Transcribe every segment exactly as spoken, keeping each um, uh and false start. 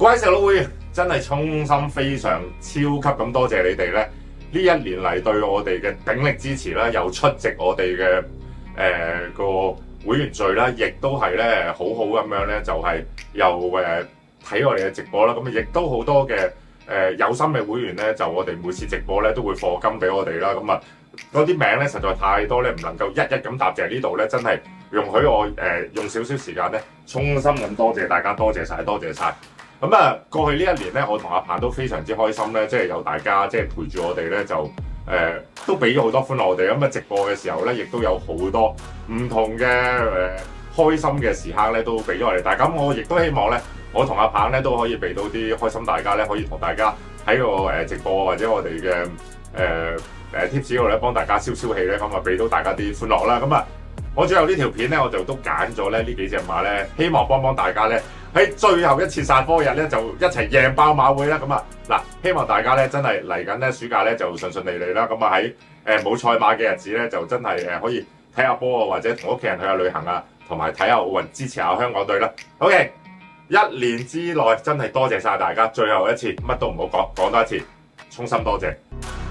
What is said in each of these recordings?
位石佬會員真係衷心非常超級咁多謝你哋咧，呢一年嚟對我哋嘅鼎力支持啦，又出席我哋嘅誒個會員聚啦，亦都係咧好好咁樣咧，就係、是、又誒睇我哋嘅直播啦。咁亦都好多嘅誒、呃、有心嘅會員咧，就我哋每次直播咧都會課金俾我哋啦。咁啊嗰啲名咧實在太多咧，唔能夠一一咁答謝。呢度咧真係容許我誒、呃、用少少時間咧，衷心咁多謝大家，多謝晒，多謝晒。咁啊，過去呢一年咧，我同阿鵬都非常之開心咧，即係有大家即係陪住我哋咧，就誒、呃、都俾咗好多歡樂我哋。咁啊，直播嘅時候咧，亦都有好多唔同嘅誒、呃、開心嘅時刻咧，都俾咗我哋大家。咁我亦都希望咧，我同阿鵬咧都可以俾到啲開心，大家咧可以同大家喺個誒直播或者我哋嘅誒誒 tips 嗰度咧，幫大家消消氣咧，咁啊俾到大家啲歡樂啦。咁啊，我最後呢條片咧，我就都揀咗咧呢幾隻馬咧，希望幫幫大家咧。喺最後一次殺科日咧，就一齊贏爆馬會啦！咁啊，嗱，希望大家咧真係嚟緊咧暑假咧就順順利利啦。咁啊喺誒冇賽馬嘅日子咧，就真係誒可以睇下波啊，或者同屋企人去下旅行啊，同埋睇下奧運，支持下香港隊啦。OK， 一年之內真係多謝晒大家，最後一次乜都唔好講，講多一次，衷心多謝。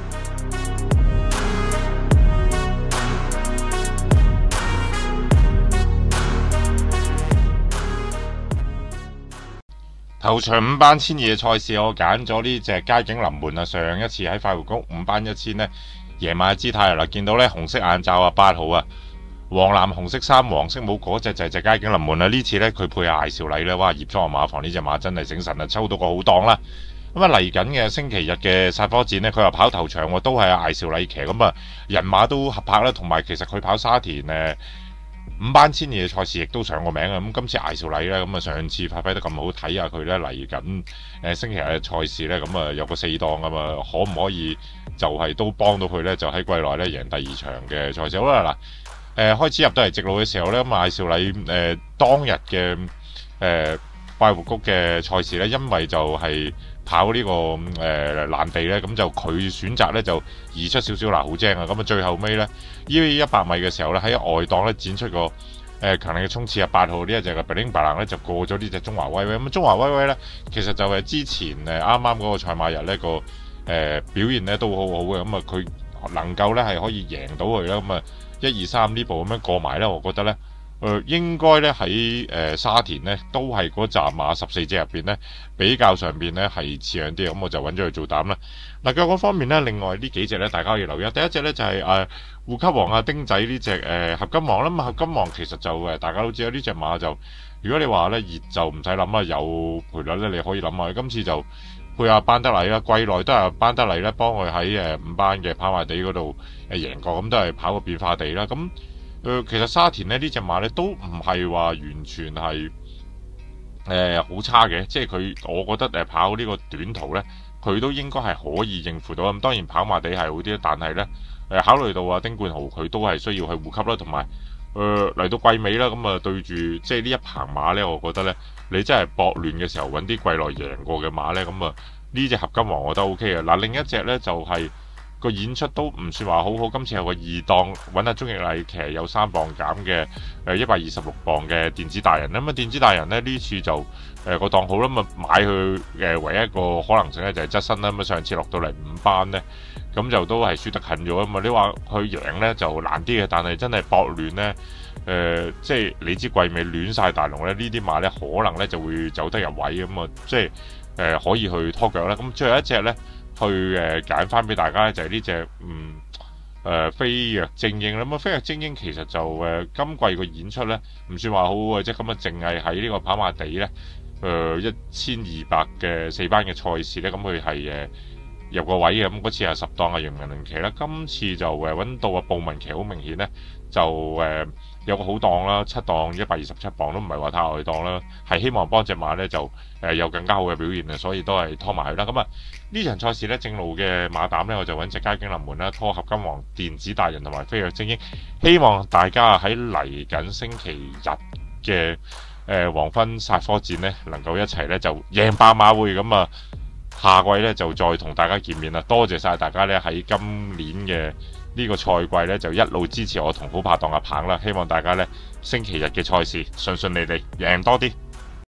頭場五班千二嘅賽事，我揀咗呢隻佳景臨門啊！上一次喺快活谷五班一千呢，夜晚嘅姿態啦，見到呢紅色眼罩啊，八號啊，黃藍紅色衫黃色帽嗰隻就係隻佳景臨門啦。呢次呢，佢配下艾兆禮呢，哇！葉莊馬房呢隻馬真係醒神啊，抽到個好檔啦。咁啊嚟緊嘅星期日嘅殺科戰呢，佢話跑頭場喎，都係艾兆禮騎，咁啊人馬都合拍啦，同埋其實佢跑沙田誒。五班千二嘅賽事亦都上過名啊！咁今次艾兆禮咧，咁啊上次發揮得咁好，睇下佢咧嚟緊誒星期日嘅賽事咧，咁啊有個四檔啊嘛，可唔可以就係都幫到佢咧？就喺季內咧贏第二場嘅賽事好啦嗱，誒、呃、開始入到嚟直路嘅時候咧，咁艾兆禮誒、呃、當日嘅誒快活谷嘅賽事咧，因為就係跑呢、這個誒爛地咧，咁就佢選擇咧就移出少少嗱好精啊！咁啊最後尾咧。呢一百米嘅時候咧，喺外檔咧展出個誒、呃、強力嘅衝刺啊！八號呢一隻嘅 Bling Bling 咧就過咗呢隻中華威威。咁中華威威咧其實就係之前誒啱啱嗰個賽馬日呢個誒、呃、表現咧都好好嘅。咁啊佢能夠咧係可以贏到佢啦。咁啊一二三呢步咁樣過埋咧，我覺得咧誒、呃、應該咧喺誒沙田咧都係嗰紮馬十四隻入邊咧比較上邊咧係似樣啲。咁我就揾咗佢做膽啦。嗱腳嗰方面咧，另外呢幾隻咧大家可以留意。第一隻咧就係、是、誒。呃護級王啊，丁仔呢隻誒合金王啦，咁合金王其實就誒大家都知啦，呢隻馬就如果你話咧熱就唔使諗啦，有賠率咧你可以諗下，今次就配下班德禮啦，季內都係班德禮咧幫佢喺誒五班嘅跑馬地嗰度誒贏過，咁都係跑個變化地啦。咁誒、呃、其實沙田咧呢隻馬咧都唔係話完全係誒好差嘅，即係佢我覺得誒跑呢個短途咧，佢都應該係可以應付到。咁當然跑馬地係好啲，但係咧。誒考慮到啊，丁冠豪佢都係需要去護級啦，同埋誒嚟到季尾啦，咁啊對住即係呢一棚馬咧，我覺得咧，你真係搏亂嘅時候揾啲季內贏過嘅馬咧，咁啊呢隻合金王我覺得 O K 嘅。嗱另一隻咧就係、是、個演出都唔算話好好，今次有個二檔揾下鍾易禮騎有三磅減嘅誒一百二十六磅嘅電子大人，咁啊電子大人咧呢次就誒、呃、個檔好啦，咁啊買佢誒唯一一個可能性咧就係側身啦，咁啊上次落到嚟五班咧。咁就都係輸得近咗啊嘛！你話佢贏呢就難啲嘅，但係真係搏亂呢，誒、呃，即係你知季尾亂晒大龍呢，呢啲馬呢可能呢就會走得入位咁啊！即係誒、呃、可以去拖腳啦。咁最後一隻呢，去誒揀翻俾大家呢，就係呢隻嗯誒、呃、飛躍精英啦。咁啊飛躍精英其實就誒、呃、今季個演出呢，唔算話好好嘅啫，咁啊淨係喺呢個跑馬地呢，誒一千二百嘅四班嘅賽事呢，咁佢係誒。入個位嘅，咁嗰次係十檔啊，楊文麟騎啦，今次就誒揾到啊布文騎，好明顯咧就誒、呃、有個好檔啦，七檔一百二十七磅都唔係話太外檔啦，係希望幫隻馬咧就誒、呃、有更加好嘅表現啊，所以都係拖埋去啦。咁啊呢場賽事咧正路嘅馬膽咧，我就揾隻佳景臨門啦，拖合金王、電子大人同埋飛躍精英，希望大家喺嚟緊星期日嘅誒、呃、黃昏殺科戰咧，能夠一齊咧就贏爆馬會咁啊！下季咧就再同大家見面啦，多謝晒大家咧喺今年嘅呢個賽季咧就一路支持我同好拍檔阿鵬啦，希望大家咧星期日嘅賽事順順利利贏多啲。